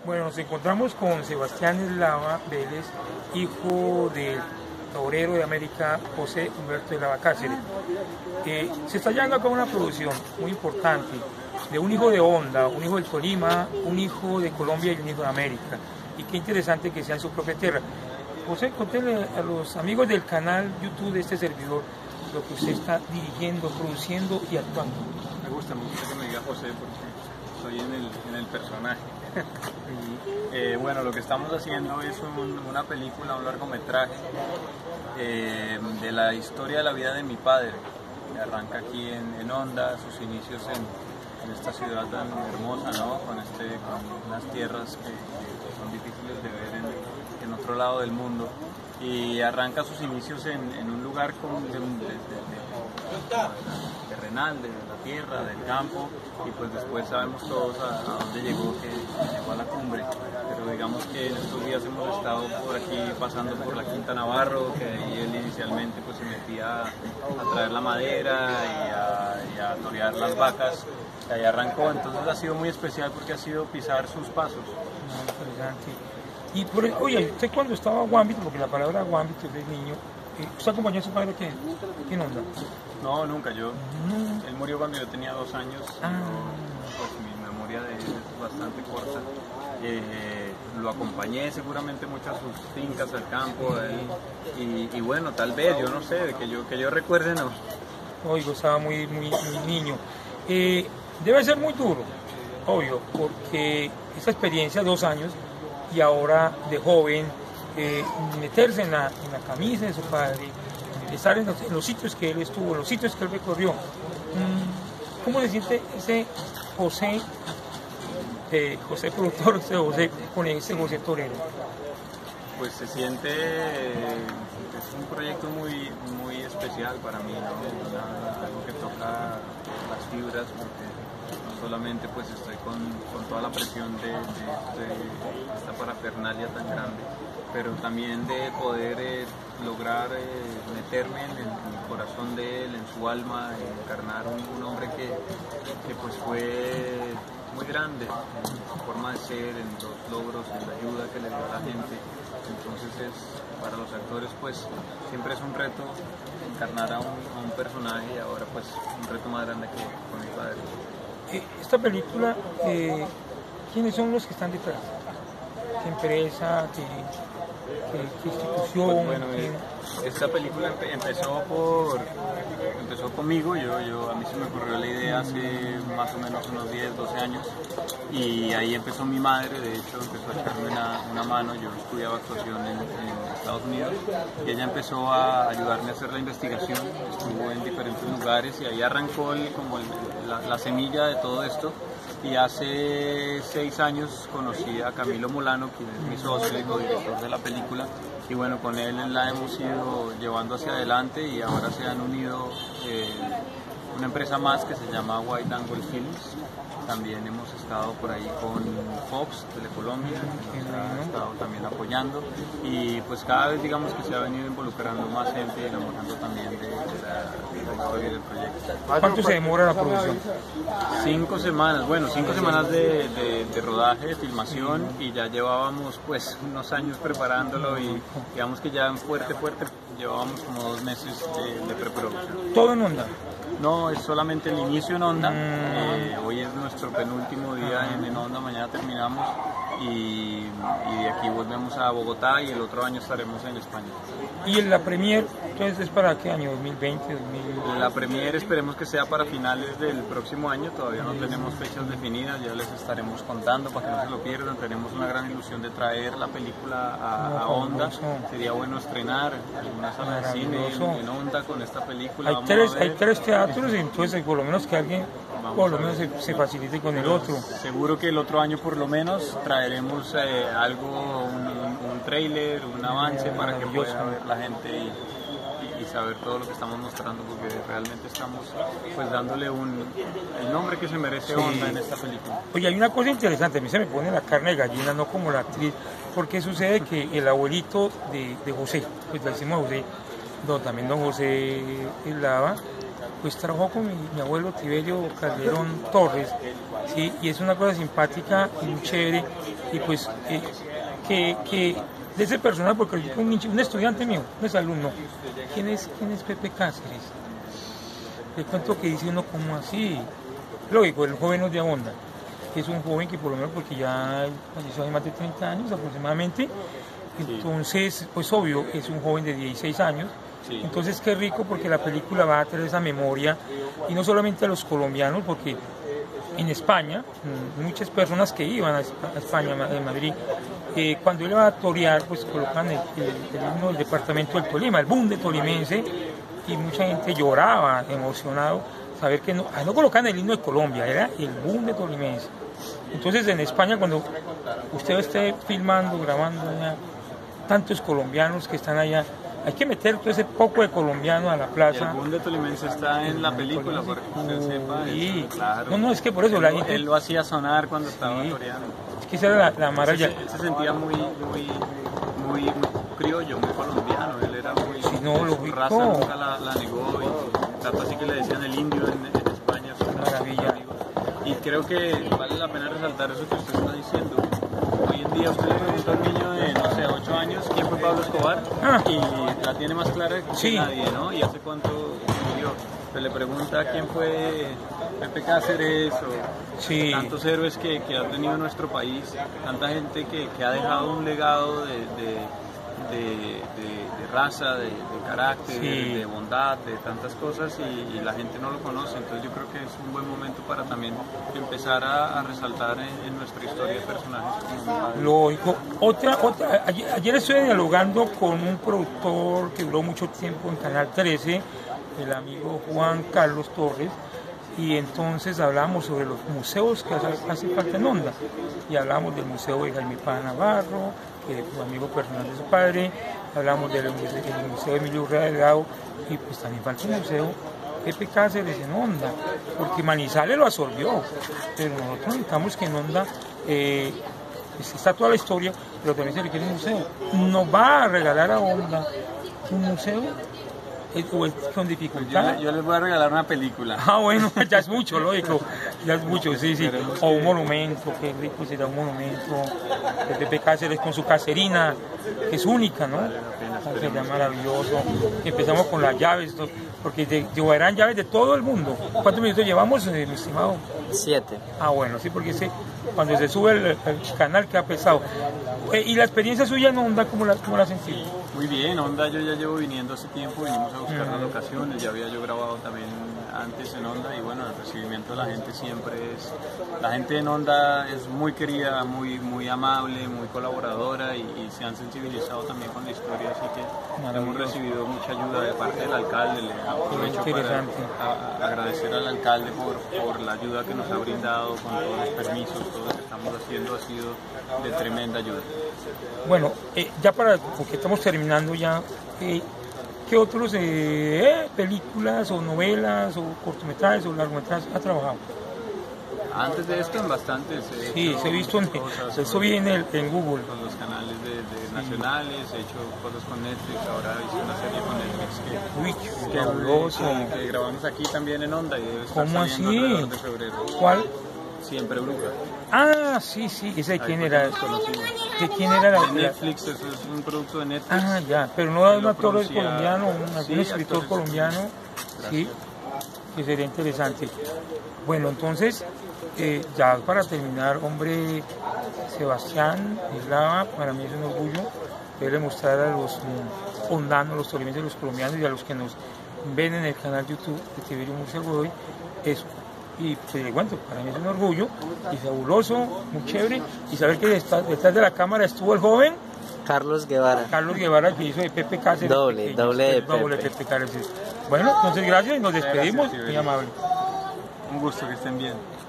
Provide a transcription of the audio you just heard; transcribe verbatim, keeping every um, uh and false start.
Bueno, nos encontramos con Sebastián Eslava Vélez, hijo del torero de América José Humberto Eslava Cáceres. Eh, se está llevando acá una producción muy importante de un hijo de Honda, un hijo del Tolima, un hijo de Colombia y un hijo de América. Y qué interesante que sea en su propia tierra. José, contéle a los amigos del canal YouTube de este servidor lo que usted está dirigiendo, produciendo y actuando. Me gusta mucho que me diga José porque soy en el, en el personaje. eh, bueno, lo que estamos haciendo es un, una película, un largometraje eh, de la historia de la vida de mi padre, que arranca aquí en, en Honda, sus inicios en, en esta ciudad tan hermosa, ¿no? Con, este, con unas tierras que, que son difíciles de ver en, en otro lado del mundo. Y arranca sus inicios en, en un lugar con, de, de, de, de, terrenal, de la tierra, del campo, y pues después sabemos todos a, a dónde llegó, que llegó a la cumbre. Pero digamos que en estos días hemos estado por aquí pasando por la Quinta Navarro, que ahí él inicialmente pues se metía a, a traer la madera y a, y a torear las vacas, que ahí arrancó. Entonces ha sido muy especial porque ha sido pisar sus pasos. Interesante. Y por el, oye, usted cuando estaba guámbito, porque la palabra guámbito es de niño, eh, ¿usted acompañó a su padre qué, qué onda? No, nunca, yo. No. Él murió cuando yo tenía dos años. Ah. Pues mi memoria de él es bastante corta. Eh, lo acompañé seguramente mucho a sus fincas, al campo, él, y, y bueno, tal vez, yo no sé, que yo, que yo recuerde, no. Oigo, estaba muy, muy, muy niño. Eh, debe ser muy duro, obvio, porque esa experiencia, dos años, y ahora de joven, eh, meterse en la, en la camisa de su padre, estar en los, en los sitios que él estuvo, en los sitios que él recorrió. ¿Cómo se siente ese José, eh, José productor, ese José, con ese José torero? Pues se siente, es un proyecto muy, muy especial para mí, ¿no? Una, algo que toca las fibras, porque no solamente pues estoy con, con toda la presión de, de, de esta parafernalia tan grande, pero también de poder eh, lograr eh, meterme en el, en el corazón de él, en su alma, encarnar un, un hombre que, que pues fue muy grande en su forma de ser, en los logros, en la ayuda que le dio a la gente. Entonces es, para los actores pues siempre es un reto encarnar a un, a un personaje, y ahora pues un reto más grande que con mi padre. Esta película, eh, ¿quiénes son los que están detrás? ¿Qué empresa? ¿Qué, qué, qué institución? Pues bueno, ¿Qué... esta película empe empezó por empezó conmigo. Yo, yo, a mí se me ocurrió la idea hace más o menos unos diez, doce años, y ahí empezó mi madre. De hecho empezó a echarme una, una mano. Yo estudiaba actuación en, en Estados Unidos y ella empezó a ayudarme a hacer la investigación. Estuvo en diferentes lugares y ahí arrancó el, como el, la, la semilla de todo esto. Y hace seis años conocí a Camilo Molano, quien es mi socio y co-director de la película, y bueno, con él la hemos ido llevando hacia adelante, y ahora se han unido eh, una empresa más que se llama White Angle Films. También hemos estado por ahí con Fox, Telecolombia, que nos ha estado también apoyando, y pues cada vez digamos que se ha venido involucrando más gente y enamorando también de, de, la, de la historia del proyecto. ¿Cuánto se demora la producción? Cinco semanas, bueno, cinco semanas de, de, de rodaje, de filmación, y ya llevábamos pues unos años preparándolo, y digamos que ya en fuerte, fuerte llevábamos como dos meses de, de preproducción. ¿Todo en Honda? No, es solamente el inicio en Honda. Mm. Eh, hoy es nuestro penúltimo día en, en Honda, mañana terminamos, y, y de aquí volvemos a Bogotá, y el otro año estaremos en España. ¿Y la premier, entonces es para qué año? ¿dos mil veinte? dos mil... La premier esperemos que sea para finales del próximo año, todavía no tenemos fechas definidas, ya les estaremos contando para que no se lo pierdan. Tenemos una gran ilusión de traer la película a, a Honda. Sería bueno estrenar alguna sala de cine en, en Honda con esta película. Hay tres, hay tres teatros, entonces por lo menos que alguien Vamos por lo menos se, se facilite con el otro. Seguro que el otro año por lo menos traeremos eh, algo, un, un, un trailer, un avance para que pueda ver la gente y, y, y saber todo lo que estamos mostrando, porque realmente estamos pues dándole un, el nombre que se merece Honda en esta película. Oye, hay una cosa interesante, a mí se me pone la carne de gallina, no como la actriz, porque sucede que el abuelito de, de José, pues le decimos a José, no, también don José Eslava, pues trabajó con mi, mi abuelo Tiberio Calderón Torres ¿sí? Y es una cosa simpática y muy chévere, y pues eh, que, que de ese personaje, porque yo, un, un estudiante mío, un exalumno, ¿quién es, ¿quién es Pepe Cáceres? Le cuento que dice uno como así, lógico, el joven no es de Honda, es un joven que por lo menos porque ya falleció hace más de treinta años aproximadamente, entonces pues obvio es un joven de dieciséis años, sí. Entonces qué rico porque la película va a tener esa memoria, y no solamente a los colombianos, porque en España, muchas personas que iban a España, a Madrid, eh, cuando él iba a torear, pues colocan el, el, el himno del departamento del Tolima, el boom de tolimense, y mucha gente lloraba, emocionado, saber que no, no colocan el himno de Colombia, era el boom de tolimense. Entonces en España, cuando usted esté filmando, grabando allá, tantos colombianos que están allá, hay que meter todo ese poco de colombiano a la plaza. Y el boom de tolimense está en la película, para que usted sepa. Sí, eso, claro. No, no, es que por eso él, la gente... Él lo hacía sonar cuando estaba sí. toreando. Es que esa era la, la maravilla. Él se, se sentía muy, muy, muy, muy criollo, muy colombiano. Él era muy... Sí, no, lo su ubicó. raza nunca la, la negó, y tanto así que le decían el indio en, en España. Maravilla. Y creo que vale la pena resaltar eso que usted está diciendo. Hoy en día usted le pregunta a un niño de, no sé, ocho años quién fue Pablo Escobar, ah. y la tiene más clara que sí. nadie, ¿no? Y hace cuánto murió. Se le pregunta quién fue Pepe Cáceres, o sí. tantos héroes que, que ha tenido nuestro país, tanta gente que, que ha dejado un legado de, de, de, de, de raza, de, de carácter, sí. de, de bondad, de tantas cosas, y, y la gente no lo conoce. Entonces yo creo que es un buen momento para también empezar a, a resaltar en, en nuestra historia de personajes. Lógico. Otra, otra, ayer, ayer estuve dialogando con un productor que duró mucho tiempo en Canal trece, el amigo Juan Carlos Torres, y entonces hablamos sobre los museos que hace falta en Honda, y hablamos del museo de Jaime Páez Navarro, que es un amigo personal de su padre, hablamos del, del museo de Emilio Urrea Delgado, y pues también falta un museo Pepe Cáceres en Honda, porque Manizales lo absorbió, pero nosotros necesitamos que en Honda eh, pues está toda la historia, pero también se requiere un museo. ¿Nos va a regalar a Honda un museo? ¿O es con dificultad? Yo, yo les voy a regalar una película. Ah, bueno, ya es mucho, lógico. Ya es mucho, sí, sí. O un monumento, qué rico será un monumento. De Pepe Cáceres con su caserina, que es única, ¿no? Sería maravilloso. Empezamos con las llaves, porque llevarán llaves de todo el mundo. ¿Cuántos minutos llevamos, eh, mi estimado? Siete. Ah, bueno, sí, porque ese, cuando se sube el, el canal queda pesado. Eh, ¿Y la experiencia suya en Honda, cómo la, cómo la sentí? Muy bien, Honda yo ya llevo viniendo hace tiempo, venimos a buscar mm. las locaciones, ya había yo grabado también antes en Honda, y bueno, el recibimiento de la gente siempre es, la gente en Honda es muy querida, muy, muy amable, muy colaboradora, y, y se han sensibilizado también con la historia, así que hemos recibido mucha ayuda de parte del alcalde. Le aprovecho para a, a agradecer al alcalde por, por la ayuda que nos ha brindado con todos los permisos, todo lo que estamos haciendo ha sido de tremenda ayuda. Bueno, eh, ya para, porque estamos terminando ya, eh, ¿qué otros eh, películas o novelas o cortometrajes o largometrajes ha trabajado? Antes de esto en bastantes. Sí, se ha visto, en, eso viene en Google. Con los canales de, de sí. nacionales, he hecho cosas con Netflix, ahora hice una serie con Netflix que, Uy, que, que, que grabamos aquí también en Honda, y debe estar ¿Cómo saliendo así? alrededor de febrero. ¿Cuál? Siempre Bruja. Ah, sí, sí, ¿ese de quién era? ¿De quién era la Netflix? Eso es un producto de Netflix. Ah, ya, pero no un actor producía... colombiano, un sí, escritor colombiano, gracias. Sí, que sería interesante. Bueno, entonces, eh, ya para terminar, hombre, Sebastián Eslava, para mí es un orgullo poderle mostrar a los um, hondanos, los tolimenses, los colombianos, y a los que nos ven en el canal YouTube de Tiberio Murcia Godoy, eso. Y pues, bueno, para mí es un orgullo y fabuloso, muy chévere, y saber que detrás, detrás de la cámara estuvo el joven Carlos Guevara. Carlos Guevara, que hizo de Pepe Cáceres. Doble, pequeño, doble de Pepe. Doble Pepe Cáceres. Bueno, entonces gracias y nos despedimos, muy amable. Un gusto, que estén bien.